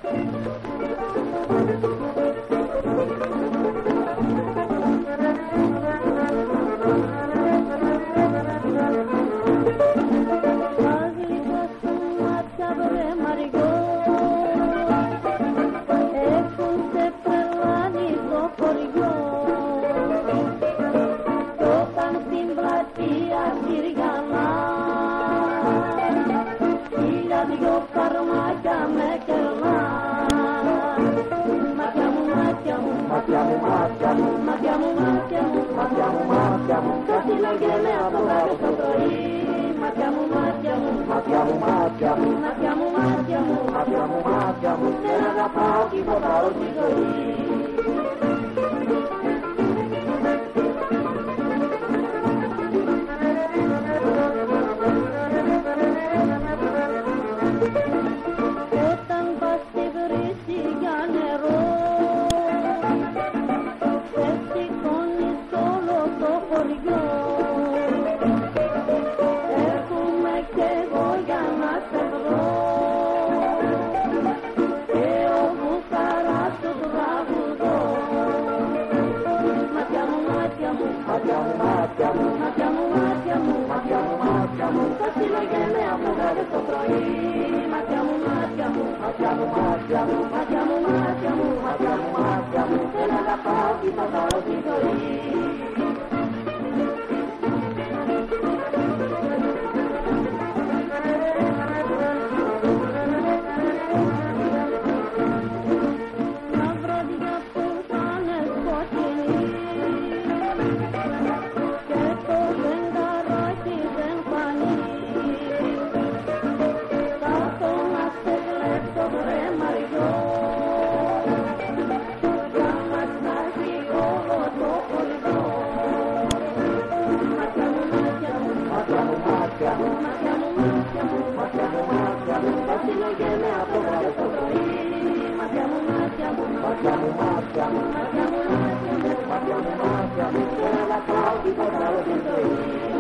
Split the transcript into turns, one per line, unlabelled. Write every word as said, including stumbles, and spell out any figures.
δυο καρμάκια με κερνά. Μάτια μου, μάτια μου,
μάτια μου, μάτια μου,
μάτια μου, μάτια μου,
μάτια μου, μάτια μου,
κάτι λέγεται από το βράδυ στο πρωί. Μάτια μου, μάτια μου,
μάτια μου, μάτια μου,
μάτια μου, μάτια μου,
μάτια μου, μάτια μου,
δεν αγαπάω τίποτα όλη τη ζωή. Όταν πας στη βρύση για νερό, σε σηκώνεις όλο το χωριό. Έρχομαι κι εγώ για να σε βρω και ο βουκαράς του τραγουδώ. Μάτια μου, μάτια μου,
μάτια μου, μάτια μου,
μάτια μου, μάτια μου,
μάτια μου, μάτια μου,
κάτι λέγεται από το βράδυ στο πρωί. Μάτια μου, μάτια μου,
μάτια μου, μάτια μου,
μάτια μου, μάτια μου,
μάτια μου, μάτια μου,
δεν αγαπάω τίποτα όλη τη ζωή. Μια βράδια που ήτανε σκοτεινή και το ζευγαράκι δεν φανεί, κάτω να σε βλέπω βρε Μαριό, για να ξάζει όλο το χωριό. Μάτια μου, μάτια μου,
μάτια μου, μάτια μου,
μάτια μου, μάτια μου,
μάτια μου, μάτια μου,
κάτι λέγεται από το βράδυ στο πρωί. Μάτια μου, μάτια μου,
μάτια μου, μάτια μου,
μάτια μου, μάτια μου,
μάτια μου, μάτια μου,
δεν αγαπάω τίποτα όλη τη ζωή.